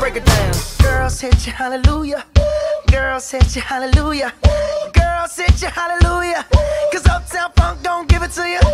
break it down. Girls hit you hallelujah. Girls hit you hallelujah. Girls hit you hallelujah. 'Cause Uptown Funk don't give it to you.